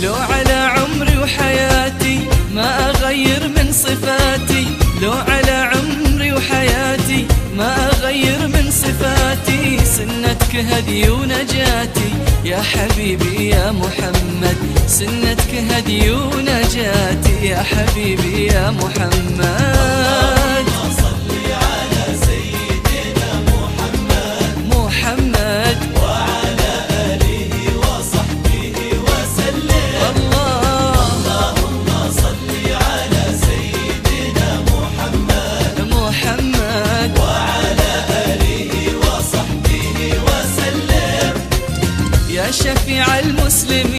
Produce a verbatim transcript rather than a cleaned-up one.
لو على عمري وحياتي ما أغير من صفاتي، لو على عمري وحياتي ما أغير من صفاتي. سنتك هدي ونجاتي يا حبيبي يا محمد، سنتك هدي ونجاتي يا حبيبي يا محمد. صل على سيدنا محمد محمد وعلى آله وصحبه وسلم. اللهم صل على سيدنا محمد محمد وعلى آله وصحبه وسلم. يا شفيع الم